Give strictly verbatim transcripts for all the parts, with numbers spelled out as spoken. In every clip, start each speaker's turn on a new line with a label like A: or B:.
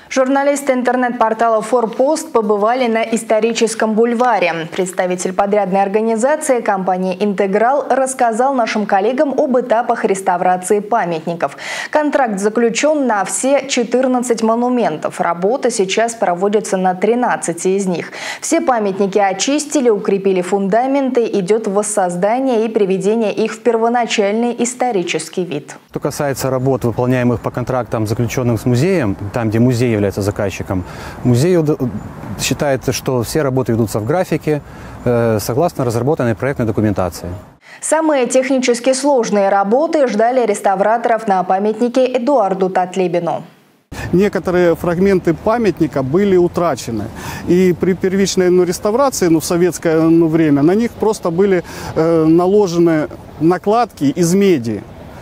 A: Журналисты интернет-портала «Форпост» побывали на историческом бульваре. Представитель подрядной организации компании «Интеграл» рассказал нашим коллегам об этапах реставрации памятников. Контракт заключен на все четырнадцать монументов. Работа сейчас проводится на тринадцати из них. Все памятники очистили, укрепили фундаменты, идет воссоздание и приведение их в первоначальный исторический вид.
B: Что касается работ, выполняемых по контрактам, заключенным с музеем, там, где музей является заказчиком, музей считает, что все работы ведутся в графике, э, согласно разработанной проектной документации.
A: Самые технически сложные работы ждали реставраторов на памятнике Эдуарду Татлибину.
C: Некоторые фрагменты памятника были утрачены. И при первичной ну, реставрации ну, в советское ну, время на них просто были э, наложены накладки из меди.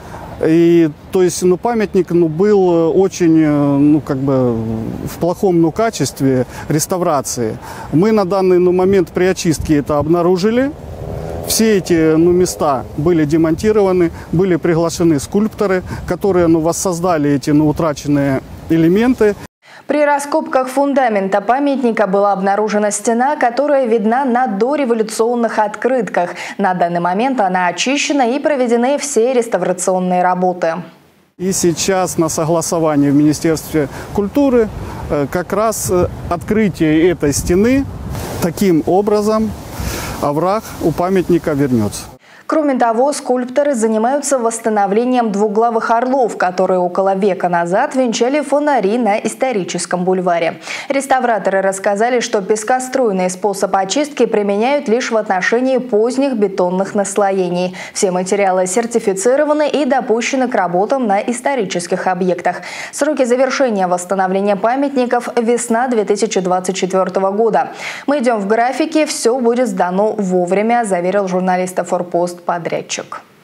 C: И, то есть, ну, памятник ну, был очень, ну, как бы, в плохом ну, качестве реставрации. Мы на данный ну, момент при очистке это обнаружили. Все эти ну, места были демонтированы, были приглашены скульпторы, которые ну, воссоздали эти ну, утраченные элементы.
A: При раскопках фундамента памятника была обнаружена стена, которая видна на дореволюционных открытках. На данный момент она очищена и проведены все реставрационные работы.
C: И сейчас на согласовании в Министерстве культуры как раз открытие этой стены таким образом овраг у памятника вернется.
A: Кроме того, скульпторы занимаются восстановлением двуглавых орлов, которые около века назад венчали фонари на историческом бульваре. Реставраторы рассказали, что пескоструйный способ очистки применяют лишь в отношении поздних бетонных наслоений. Все материалы сертифицированы и допущены к работам на исторических объектах. Сроки завершения восстановления памятников – весна две тысячи двадцать четвёртого года. Мы идем в графике, все будет сдано вовремя, заверил журналиста «Форпост» подрядчик.